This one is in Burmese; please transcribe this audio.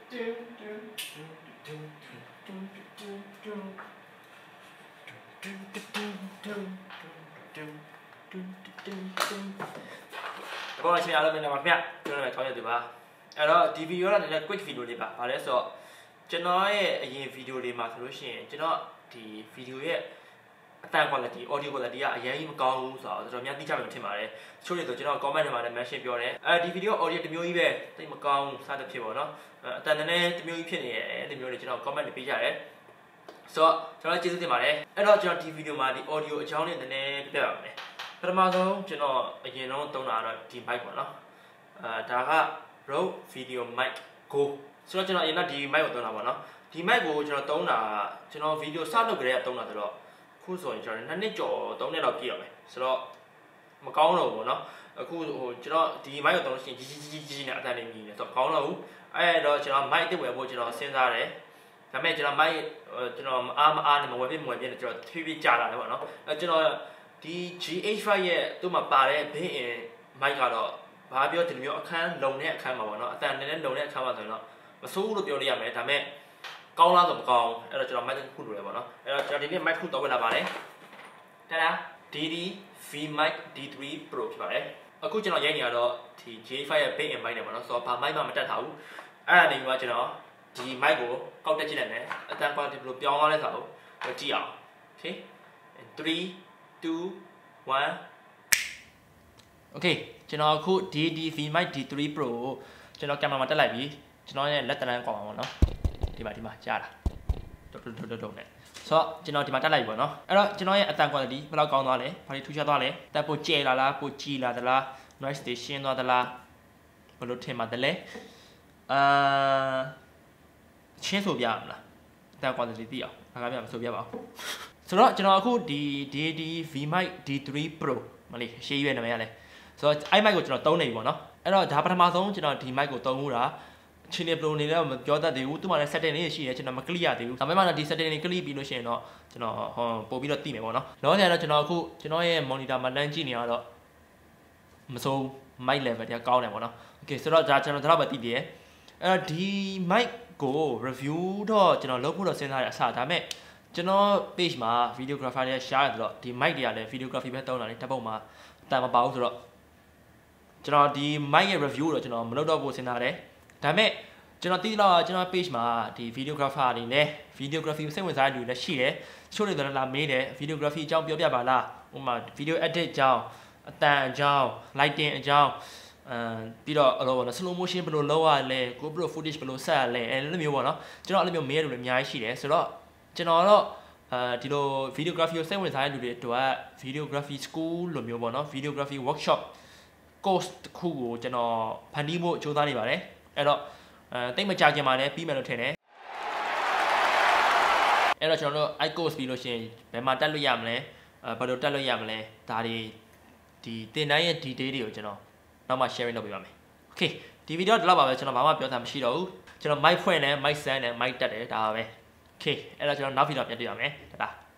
Bon, je vais aller maintenant ma mère. Je vais aller travailler demain. Alors, des vidéos là, c'est quick vidéo les pas. Par exemple, je n'ai une vidéo les maths le chien. Je n'ai des vidéos但係quality audio quality 啊，အရင်မကောင်းဘူးဆိုတော့ကျွန်တော်များသိကြမယ်ထင်ပါတယ်။ချို့တွေဆိုကျွန်တော် comment ထဲမှာလည်း mention ပြောတယ်။ဒီ video audio တစ်မျိုးကြီးပဲတိတ်မကောင်းစသဖြင့်ပေါ့နော်။အတန်တန်းနဲ့တစ်မျိုးကြီးဖြစ်နေတယ်ဒီမျိုးတွေကျွန်တော် comment တွေပေးကြတယ်။ဆိုတော့ကျွန်တော်ကျေးဇူးတင်ပါတယ်။အဲ့တော့ကျွန်တော်ဒီ video မှာဒီ audio အကြောင်းလေးနည်းနည်းပြပြပါမယ်။ပထမဆုံးကျွန်တော်အရင်ဆုံးသုံးတာတော့ဒီ mic ပေါ့နော်။ဒါက Rode Video Mic Go ဆိုတော့ကျွန်တော်အရင်ကဒီ mic ကိုသုံးတာပေါ့နော်။ဒီ mic ကိုကျွန်တော်သုံးတာကျွန်တော် video စလုပ်ကြတဲ့သုံးတာဆိုတော့ခုဆိုရင်ကျွန်တော်2နှစ်ကျော်3နှစ်လောက်ပြည့်ရမယ်ဆိုတော့မကောင်းတော့ဘူးเนาะအခုကျွန်တော်ဒီ mic ကိုသုံးလို့ရှိရင်ကြီးနဲ့အတန်လေးမြည်နေဆိုတော့ကောင်းတော့ဘူးအဲ့တော့ကျွန်တော် mic တစ်ဝယ်ဖို့ကျွန်တော်စဉ်းစားတယ်ဒါပေမဲ့ကျွန်တော် mic ကျွန်တော်အားနဲ့မဝယ်ပြနဲ့ကျွန်တော်ဖြည်းဖြည်းကြာလာတယ်ပေါ့เนาะအဲ့ကျွန်တော်ဒီ GH5 ရဲ့သူ့မှာပါတဲ့ built-in mic ကတော့ဘာပြောဒီလိုမျိုးအခန်းလုံတဲ့အခန်းမှာပေါ့เนาะအတန်နဲ့လုံတဲ့အခန်းမှာဆိုရင်တော့မဆိုးဘူးလို့ပြောလို့ရမယ်ဒါပေမဲ့ကောင်းလားဆိုမကောင်းအဲ့တော့ကျွန်တော် mic တစ်ခုလိုတယ်ပေါ့နော်အဲ့တော့ကျွန်တော်ဒီနေ့ mic တစ်ခုတော့ဝင်လာပါတယ်တာ DD V Mic D3 Pro ဖြစ်ပါတယ်အခုကျွန်တော်ရိုက်နေရတော့ဒီ J5 ရဲ့ built-in mic နဲ့ပေါ့နော်ဆိုတော့ဘာ mic မှမတက်ထားဘူးအဲ့ဒါနေပြီးတော့ကျွန်တော်ဒီ mic ကိုကောက်တက်ကြည့်လိုက်မယ်အတန် quality ဘယ်လိုပြောင်းသွားလဲဆိုတော့ကြည့်အောင် okay 3 2 1 okay ကျွန်တော်အခု DD V Mic D3 Pro ကိုကျွန်တော်ကင်မရာမှာတက်လိုက်ပြီကျွန်တော်ရဲ့လက်တန်းကွာပါပေါ့နော်ဒီမှာကြားတာတုံနဲ့ဆိုတော့ကျွန်တော်ဒီမှာတက်လိုက်ပြီပေါ့နော်အဲ့တော့ကျွန်တော်ရဲ့အတန် quality ဘယ်လောက်ကောင်းသွားလဲဘာတွေထူးခြားသွားလဲတက်ပိုကျဲလာလားပိုကြီးလာသလား noise station သွားသလားဘယ်လိုထင်ပါတယ်လဲချင်းဆိုပြရမလားအတန် quality သိအောင်ဘာကပြမဆိုပြပါဘူးဆိုတော့ကျွန်တော်အခုဒီ DD V Mic D3 Pro မလေးရှေးရွယ်နာမည်ရလဲဆိုတော့အဲ့ mic ကိုကျွန်တော်သုံးနေပြီပေါ့နော်အဲ့တော့ဒါပထမဆုံးကျွန်တော်ဒီ mic ကိုသုံးမှုတာချင်းနေပလိုနေလည်းမပြောတတ်သေးဘူးသူ့မှာလည်း setting လေးရှိတယ်ကျွန်တော်မ clear ရသေးဘူးဒါပေမဲ့ဒီ setting လေး clear ပြီးလို့ရှိရင်တော့ကျွန်တော်ပို့ပြီးတော့သိမယ်ပေါ့နော်လောဆယ်တော့ကျွန်တော်အခုကျွန်တော်ရဲ့ monitor မှာလမ်းကြည့်နေရတော့မစိုး mic level တွေကကောင်းတယ်ပေါ့နော် okay ဆိုတော့ဒါကျွန်တော်တော့ပဲသိပြီအဲ့တော့ဒီ mic ကို review တော့ကျွန်တော်လုပ်ဖို့တော့စဉ်းစားရအစားဒါပေမဲ့ကျွန်တော် page မှာ videographer တွေ share ရတော့ဒီ mic တွေကလည်း videography ပဲသုံးတာလေတပ်ပုံမှာတန်မပါဘူးဆိုတော့ကျွန်တော်ဒီ mic ရဲ့ review တော့ကျွန်တော်မလုပ်တော့ဘူးစဉ်းစားတယ်ဒါပေမဲ့ကျွန်တော်သိတော့ကျွန်တော် page မှာဒီ videographer တွေနဲ့ videography စိတ်ဝင်စားတဲ့လူတွေလည်းရှိတယ်ချို့တွေတော့လာမေးတယ် videography အကြောင်းပြောပြပါလားဥပမာ video edit အကြောင်းအတန်အကြောင်း lighting အကြောင်းပြီးတော့အဲ့လိုပေါ့နော် slow motion ဘယ်လိုလုပ်ရလဲ GoPro footage ဘယ်လိုဆက်ရလဲအဲ့လိုမျိုးပေါ့နော်ကျွန်တော်အဲ့လိုမျိုးမေးရတဲ့လူတွေအများကြီးရှိတယ်ဆိုတော့ကျွန်တော်တော့ဒီလို videography ကိုစိတ်ဝင်စားတဲ့လူတွေအတွက် videography school လိုမျိုးပေါ့နော် videography workshop course တစ်ခုကိုကျွန်တော်ဖန်တီးဖို့ကြိုးစားနေပါတယ်အဲ့တော့တိတ်မကြခင်မှာလည်းပြီးမယ်လို့ထင်တယ်အဲ့တော့ကျွန်တော်တို့ iCourse ပြီးလို့ရှိရင်ဘယ်မှာတက်လို့ရမလဲဘယ်လိုတက်လို့ရမလဲဒါတွေဒီသင်တန်းရဲ့ detail တွေကိုကျွန်တော်နောက်မှ sharing လုပ်ပေးပါမယ် okay ဒီဗီဒီယိုဒီလောက်ပါပဲကျွန်တော်ဘာမှပြောတာမရှိတော့ဘူးကျွန်တော် mic ဖွင့်တယ် mic stand နဲ့ mic တက်တယ်ဒါပါပဲ okay အဲ့တော့ကျွန်တော်နောက်ဗီဒီယိုပြန်တွေ့ရမယ်တဒါ